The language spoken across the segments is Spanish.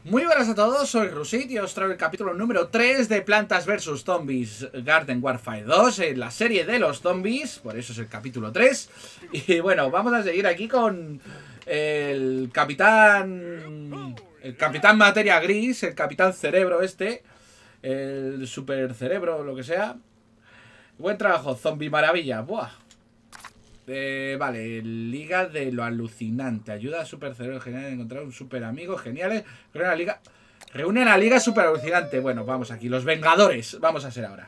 Muy buenas a todos, soy Rusit y os traigo el capítulo número 3 de Plantas vs Zombies Garden Warfare 2 en la serie de los zombies, por eso es el capítulo 3. Y bueno, vamos a seguir aquí con el capitán Materia Gris, el capitán Cerebro el super cerebro, lo que sea. Buen trabajo, zombie maravilla, buah. Vale, Liga de lo Alucinante. Ayuda a Super Cerebro Genial a encontrar un super amigo. Geniales. Reúne a la Liga Super Alucinante. Bueno, vamos aquí. Los Vengadores. Vamos a ser ahora.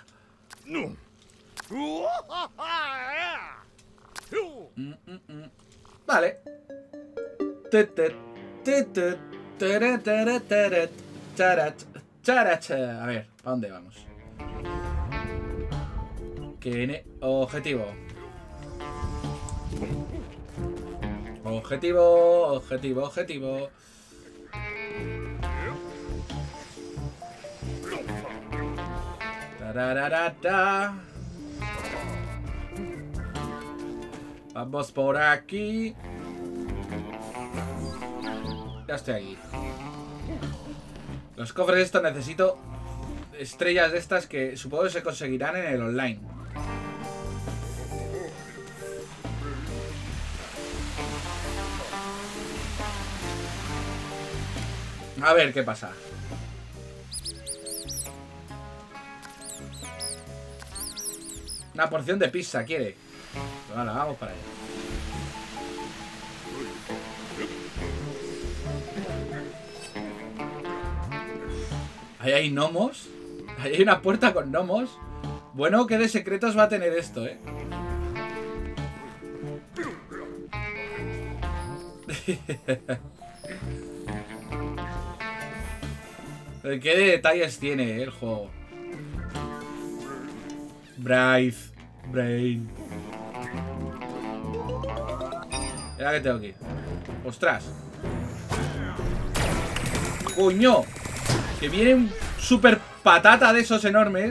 Vale. A ver, ¿para dónde vamos? Objetivo. Objetivo. Tarararata. Vamos por aquí. Ya estoy aquí. Los cofres estos necesito estrellas de estas que supongo que se conseguirán en el online. A ver qué pasa. Una porción de pizza quiere. Vale, vamos para allá. Ahí hay gnomos. Ahí hay una puerta con gnomos. Bueno, ¿qué de secretos va a tener esto, ¿Qué detalles tiene el juego? Brain. Mira que tengo aquí. ¡Ostras! ¡Coño! Que viene un super patata de esos enormes.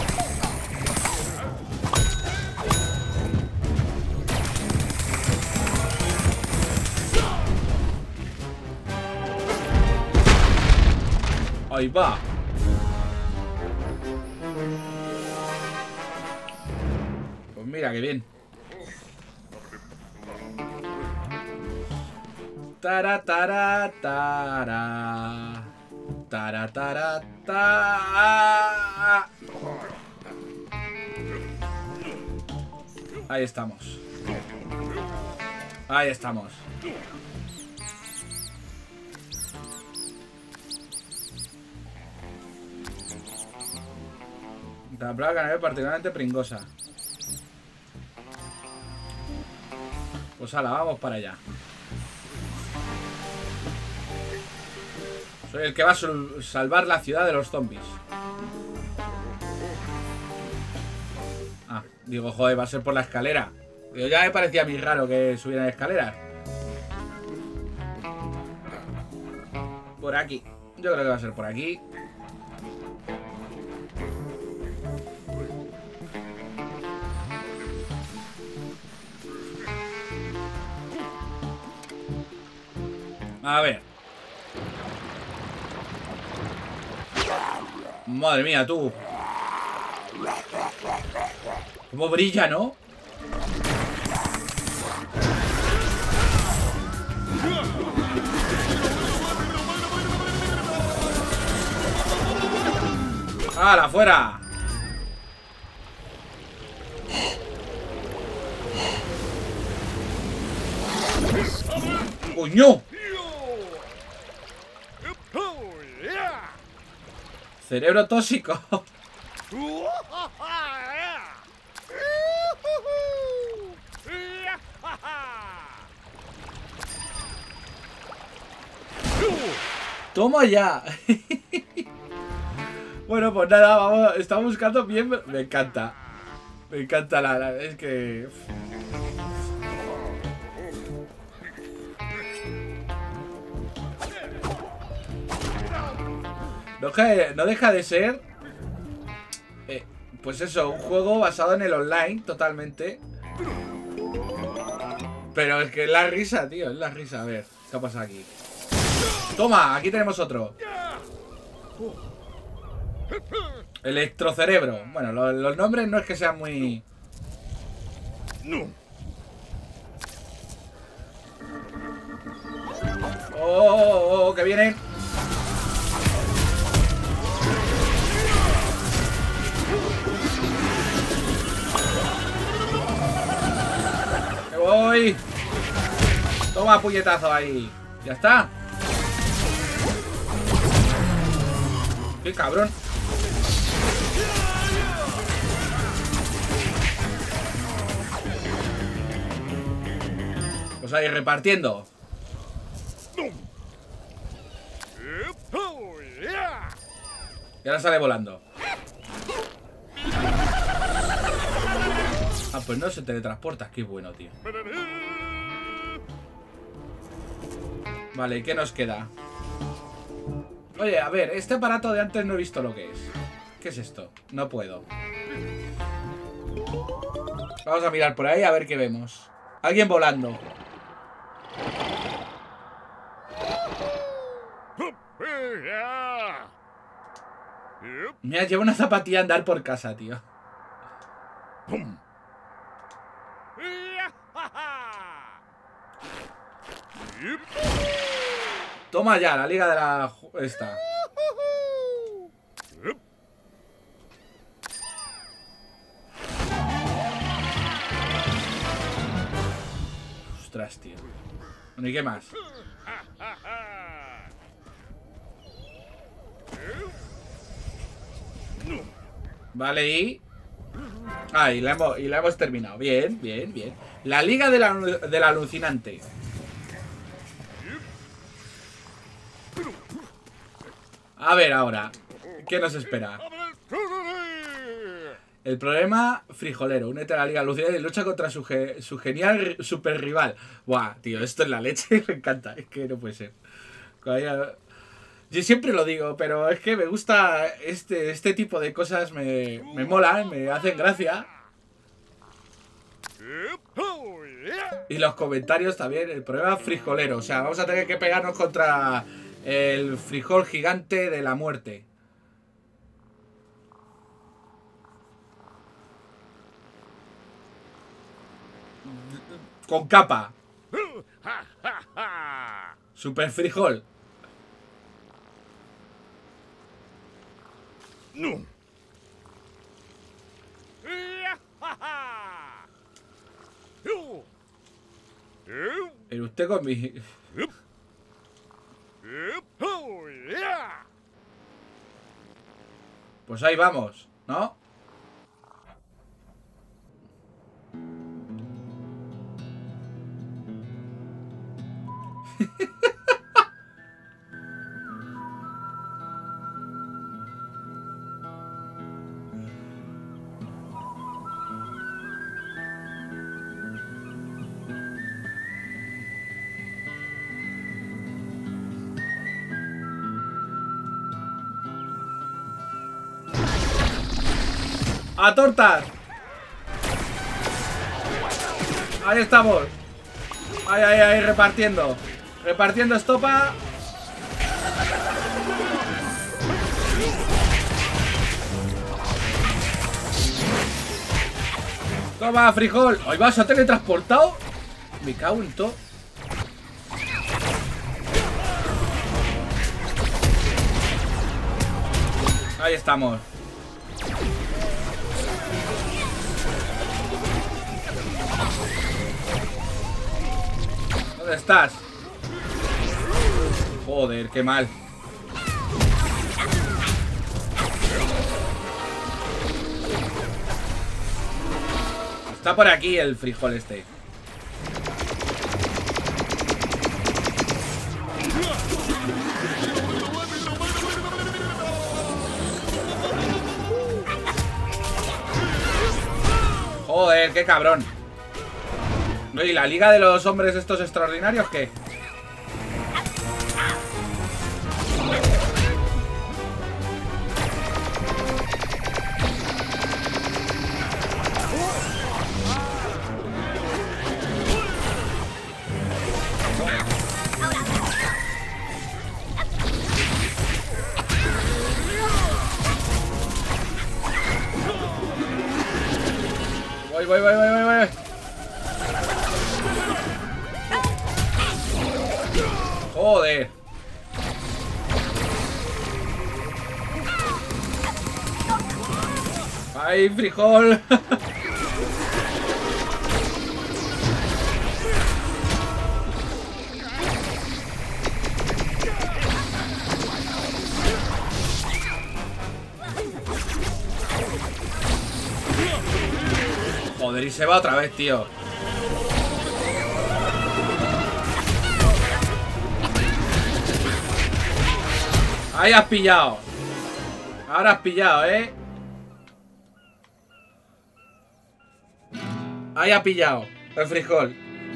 Ahí va. Pues mira, qué bien. Tara. Ahí estamos. La plaga canaria particularmente pringosa. Pues ala, vamos para allá. Soy el que va a salvar la ciudad de los zombies. Ah, digo, joder, va a ser por la escalera. Pero ya me parecía a mí raro que subieran escaleras. Por aquí. Yo creo que va a ser por aquí. A ver. Madre mía, tú. Cómo brilla, ¿no? ¡Hala, fuera! ¡Coño! Cerebro tóxico. Toma ya. Bueno, pues nada, vamos. Estamos buscando bien. Me encanta. Me encanta es que. No deja de ser pues eso, un juego basado en el online totalmente. Pero es que es la risa, tío, es la risa. A ver, ¿qué ha pasado aquí? Toma, aquí tenemos otro. Electrocerebro. Bueno, los nombres no es que sean muy... Oh, que vienen. Me voy. Toma puñetazo ahí. Ya está. Qué cabrón. Pues ahí repartiendo. Y ahora sale volando. Ah, pues no se teletransporta. Qué bueno, tío. Vale, ¿y qué nos queda? Oye, a ver, este aparato de antes no he visto lo que es. ¿Qué es esto? No puedo. Vamos a mirar por ahí a ver qué vemos. Alguien volando. Mira, lleva una zapatilla a andar por casa, tío. Toma ya, la liga de la... esta. Ostras, tío. Bueno, ¿y qué más? Vale, y... ah, y la hemos terminado. Bien, bien, bien. La liga del alucinante. A ver ahora, ¿qué nos espera? El problema frijolero. Únete a la liga alucinante y lucha contra su genial super rival. Buah, tío, esto es la leche. Me encanta, es que no puede ser. Yo siempre lo digo, pero es que me gusta este tipo de cosas. Me molan, me hacen gracia. Y los comentarios también. El problema frijolero. O sea, vamos a tener que pegarnos contra el frijol gigante de la muerte. Con capa. Super frijol. No. Pero usted con mi... Pues ahí vamos, ¿no? ¡A tortas! Ahí estamos. Ahí, ahí, ahí, repartiendo. Repartiendo estopa. Toma, frijol. Ahí va, se ha teletransportado. Me cago en todo. Ahí estamos. ¿Dónde estás? Joder, qué mal. Está por aquí el frijol este. Joder, qué cabrón. ¿Y la liga de los hombres estos extraordinarios qué? Voy. Joder. ¡Ay, frijol! Joder, y se va otra vez, tío. Ahí has pillado. Ahora has pillado, ¿eh? Ahí ha pillado el frijol.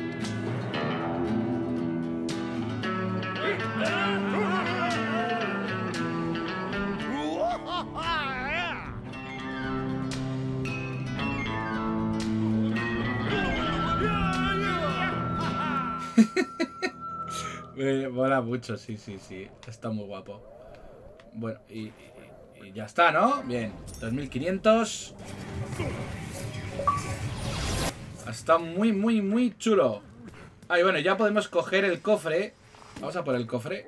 Me mola mucho, sí. Está muy guapo. Bueno, y ya está, ¿no? Bien, 2500. Está muy chulo. Ah, y bueno, ya podemos coger el cofre. Vamos a por el cofre.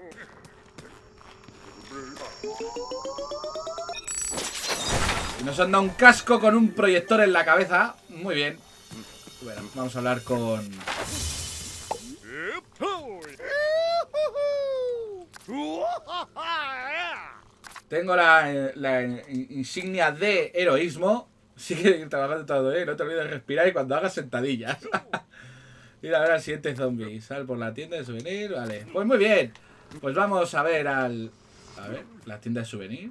Y nos han dado un casco con un proyector en la cabeza. Muy bien. Bueno, vamos a hablar con... Tengo la insignia de heroísmo. Sigue trabajando todo, ¿eh? No te olvides de respirar y cuando hagas sentadillas. Ir a ver al siguiente zombie. Sal por la tienda de souvenir. Vale. Pues muy bien. Pues vamos a ver al... A ver, la tienda de souvenir.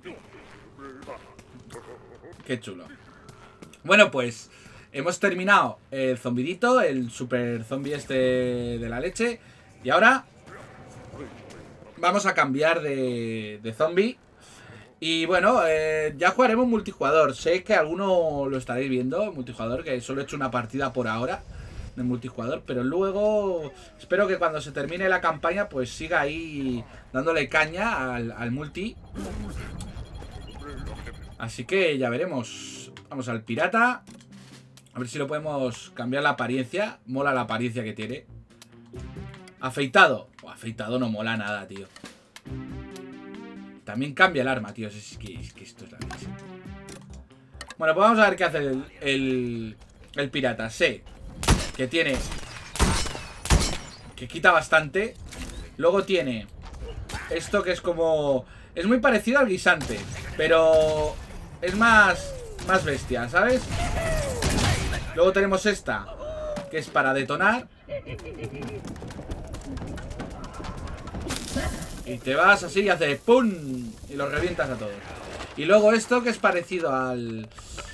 Qué chulo. Bueno, pues hemos terminado el zombidito, el super zombie este de la leche. Y ahora vamos a cambiar de zombie. Y bueno, ya jugaremos multijugador. Sé que alguno lo estaréis viendo, multijugador, que solo he hecho una partida por ahora de multijugador, pero luego espero que cuando se termine la campaña pues siga ahí dándole caña al multi. Así que ya veremos. Vamos al pirata. A ver si lo podemos cambiar la apariencia. Mola la apariencia que tiene. Afeitado. Afeitado no mola nada, tío. También cambia el arma, tío. Es que esto es la leche. Bueno, pues vamos a ver qué hace el pirata. Sé que tiene... que quita bastante. Luego tiene esto que es como... es muy parecido al guisante, pero es más bestia, ¿sabes? Luego tenemos esta, que es para detonar. Y te vas así y haces ¡pum! Y los revientas a todos. Y luego esto que es parecido al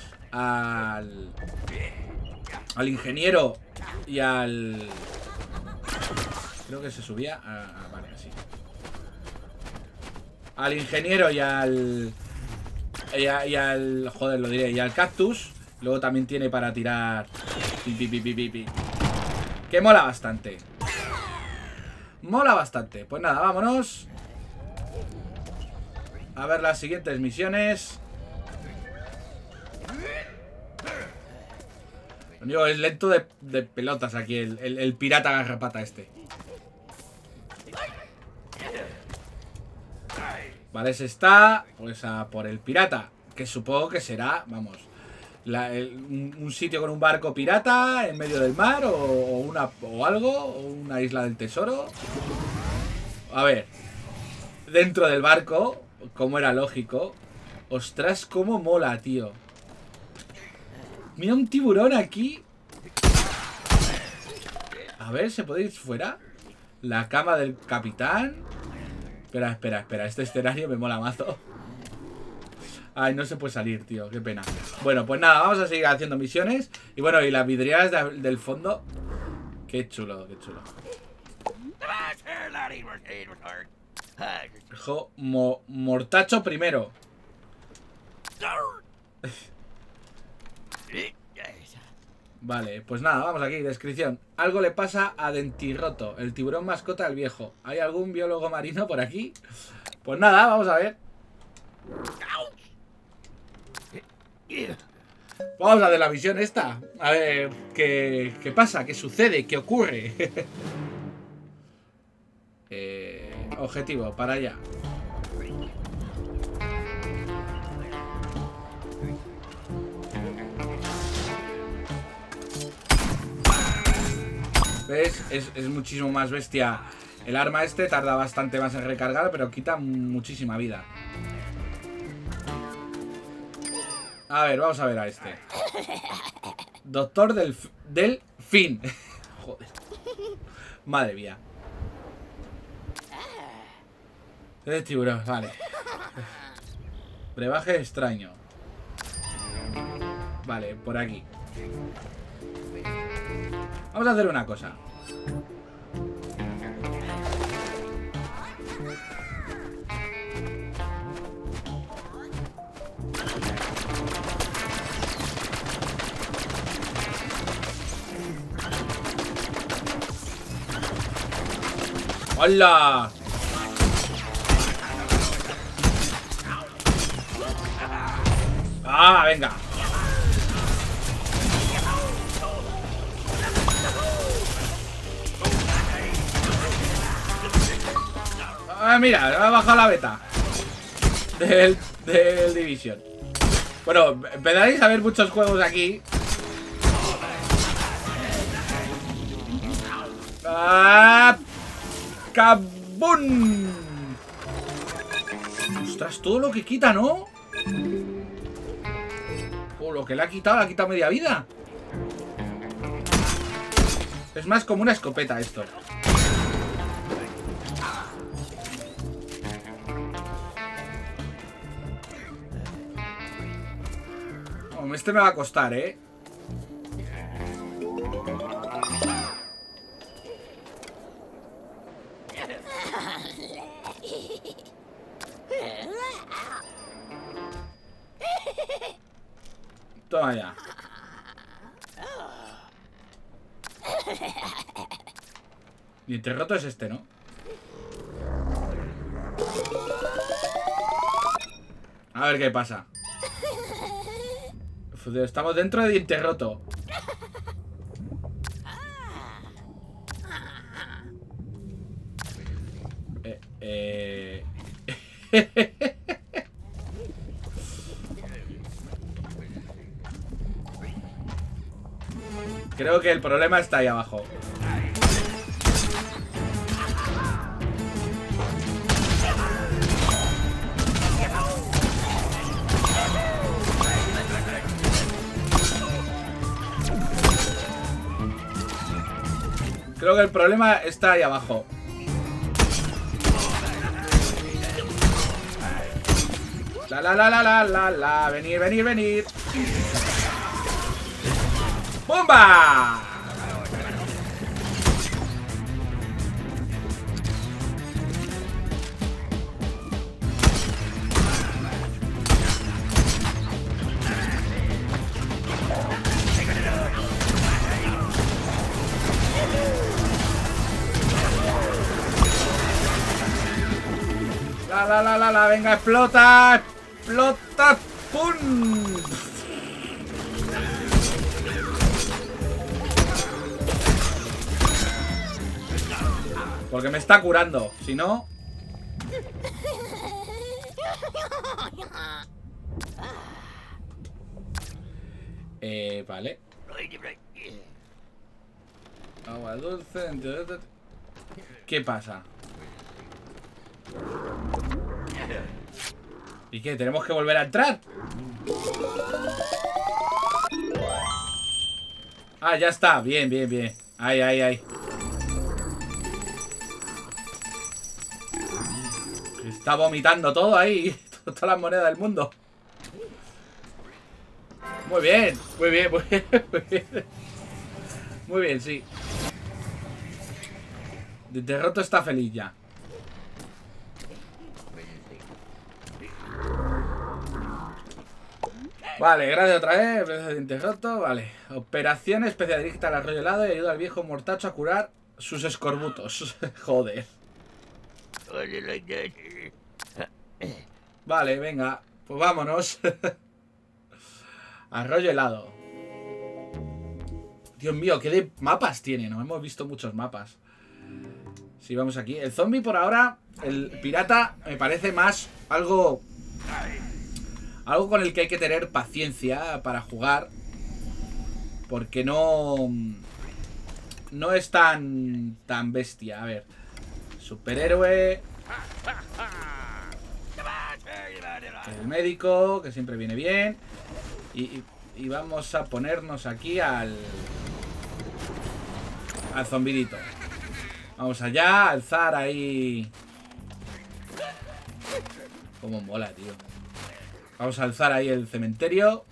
ingeniero y al... creo que se subía vale, así. Al ingeniero y al... joder, lo diré. Y al cactus. Luego también tiene para tirar... que mola bastante. Mola bastante. Pues nada, vámonos a ver las siguientes misiones. Digo, es lento de pelotas aquí el pirata garrapata este. Vale, se está pues a por el pirata, que supongo que será, vamos, un sitio con un barco pirata en medio del mar o algo, o una isla del tesoro. A ver, dentro del barco, como era lógico. Ostras, cómo mola, tío. Mira un tiburón aquí. A ver, ¿se puede ir fuera? La cama del capitán. Espera. Este escenario me mola mazo. Ay, no se puede salir, tío. Qué pena. Bueno, pues nada, vamos a seguir haciendo misiones. Y bueno, y las vidrieras del fondo. Qué chulo, qué chulo. Mortacho primero. Vale, pues nada, vamos aquí, descripción. Algo le pasa a Dentirroto, el tiburón mascota del viejo. ¿Hay algún biólogo marino por aquí? Pues nada, vamos a ver. Vamos a ver la misión esta. A ver qué pasa, qué sucede, qué ocurre. Objetivo, para allá. ¿Ves? Es muchísimo más bestia. El arma este tarda bastante más en recargar, pero quita muchísima vida. A ver, vamos a ver a este. Doctor del fin. Joder. Madre mía. Es tiburón, vale. Brebaje extraño. Vale, por aquí. Vamos a hacer una cosa. ¡Hola! ¡Ah, venga! Ah, mira, ha bajado la beta del Division. Bueno, empezaréis a ver muchos juegos aquí. ¡Ah! ¡Kabum! Ostras, todo lo que quita, ¿no? Oh, lo que le ha quitado media vida. Es más como una escopeta esto. Oh, este me va a costar, ¿eh? Toma ya. Diente roto es este, ¿no? A ver qué pasa. Estamos dentro de diente roto. Creo que el problema está ahí abajo. Creo que el problema está ahí abajo. La. Venir. ¡Bomba! Venga, explota. ¡Pum! Porque me está curando, si no... Vale. Agua dulce... ¿Qué pasa? ¿Y qué? ¿Tenemos que volver a entrar? Ah, ya está. Bien. Ahí. Está vomitando todo ahí. Todas las monedas del mundo. Muy bien. Muy bien, sí. Derroto está feliz ya. Vale, gracias otra vez. Diente roto, vale. Operación especialista al arroyo helado y ayuda al viejo mortacho a curar sus escorbutos. Joder. Vale, venga. Pues vámonos. Arroyo helado. Dios mío, qué de mapas tiene. No hemos visto muchos mapas. Sí, vamos aquí. El zombie por ahora, el pirata, me parece más algo con el que hay que tener paciencia para jugar. Porque no es tan bestia. A ver. Superhéroe. El médico, que siempre viene bien. Y vamos a ponernos aquí al zombidito. Vamos allá, alzar ahí. Cómo mola, tío. Vamos a alzar ahí el cementerio.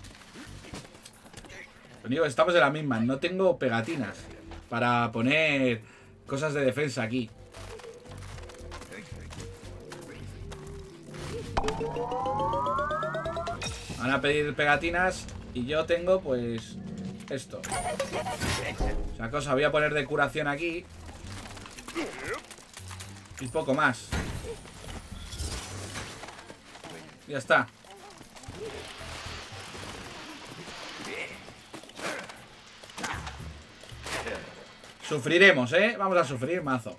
Lo único que estamos en la misma. No tengo pegatinas para poner cosas de defensa aquí. Van a pedir pegatinas y yo tengo pues esto. O sea, cosa, voy a poner de curación aquí. Y poco más. Ya está. Sufriremos, ¿eh? Vamos a sufrir mazo.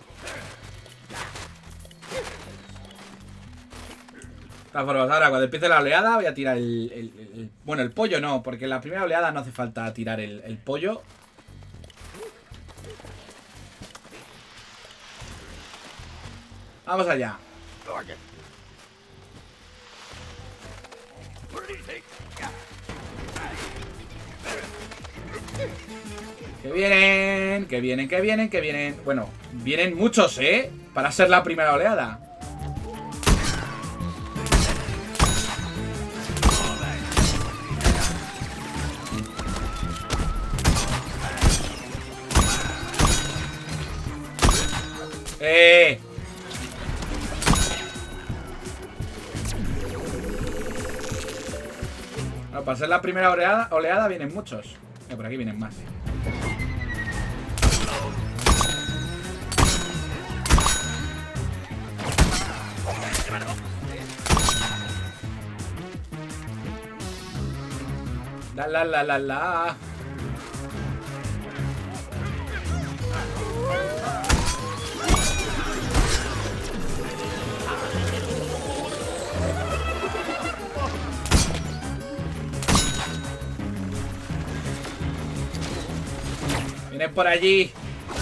De todas formas, ahora cuando empiece la oleada voy a tirar bueno, el pollo no, porque en la primera oleada no hace falta tirar el pollo. Vamos allá. Que vienen, que vienen, que vienen, que vienen. Bueno, vienen muchos, ¿eh? Para ser la primera oleada. Bueno, para ser la primera oleada vienen muchos. Por aquí vienen más. La. Vienen por allí.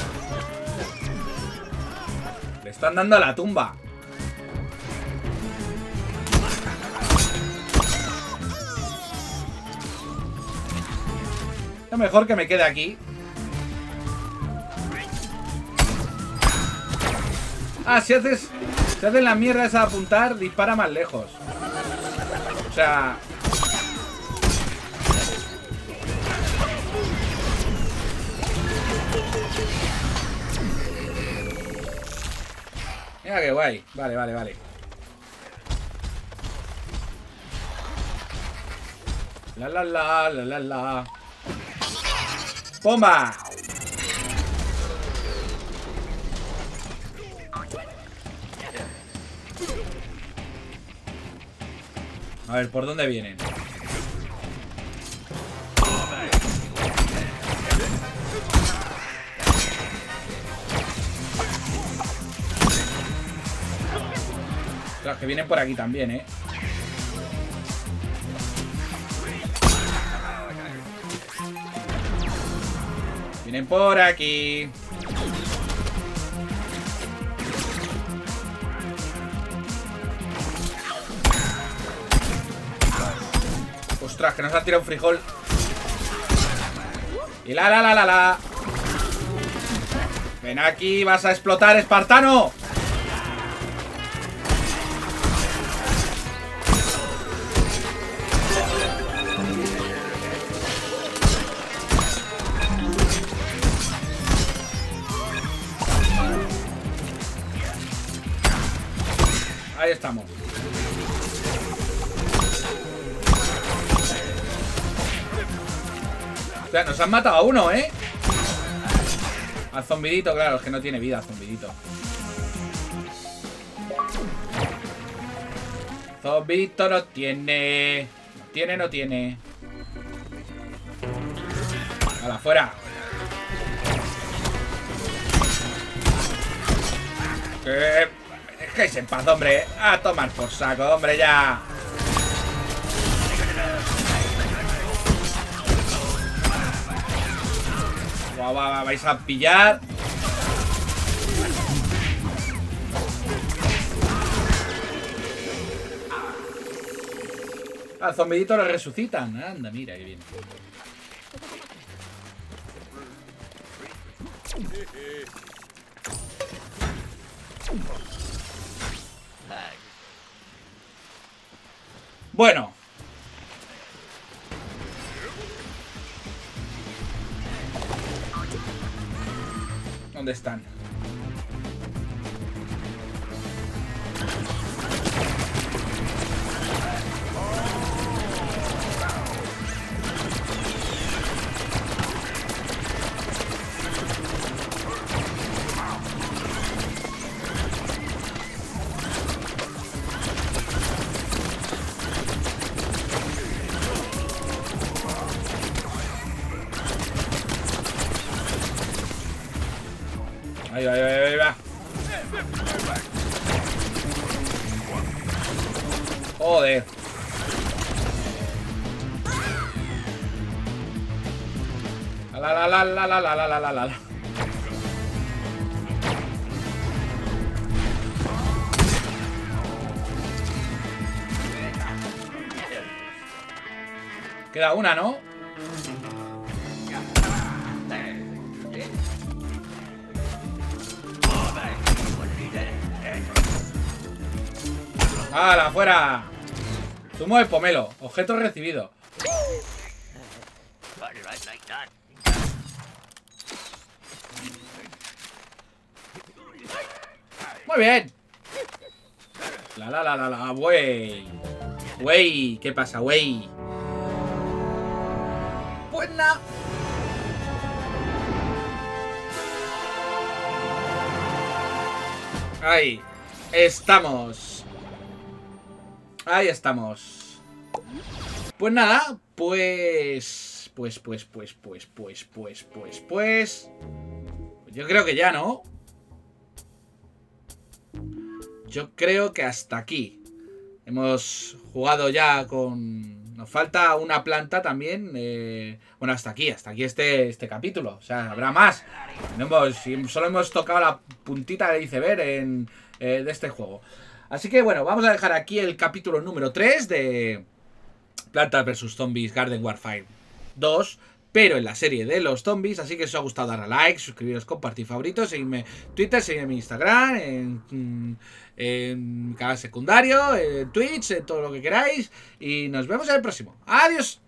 Le están dando a la tumba. Es mejor que me quede aquí. Ah, si haces la mierda esa de apuntar, dispara más lejos. O sea... Mira qué guay. Vale. La. ¡Bomba! A ver, ¿por dónde vienen? Los que vienen por aquí también, ¿eh? Vienen por aquí. Ostras, que nos ha tirado un frijol. Y la. Ven aquí, vas a explotar, espartano. Ahí estamos. O sea, nos han matado a uno, ¿eh? Al zombidito, claro, es que no tiene vida, zombidito. Zombidito no tiene. No tiene. A la fuera. Que... Dejéis en paz, hombre. A tomar por saco, hombre, ya. Vais a pillar. Al zombidito lo resucitan. Anda, mira, qué bien. Bueno. ¿Dónde están? Ahí va, ahí va. Joder. La. Queda una, ¿no? ¡Hala, fuera! Zumo de pomelo. Objeto recibido. Muy bien. La, wey. Wey, ¿qué pasa, wey? Pues nada. Ahí estamos. Ahí estamos. Pues nada, pues yo creo que ya, ¿no? Yo creo que hasta aquí. Hemos jugado ya con... Nos falta una planta también. Bueno, hasta aquí este capítulo. O sea, habrá más. Solo hemos tocado la puntita del iceberg de este juego. Así que bueno, vamos a dejar aquí el capítulo número 3 de Plantas vs Zombies Garden Warfare 2, pero en la serie de los zombies. Así que si os ha gustado, darle a like, suscribiros, compartir, favoritos, seguidme en Twitter, seguidme en Instagram, en mi canal secundario, en Twitch, en todo lo que queráis. Y nos vemos en el próximo. ¡Adiós!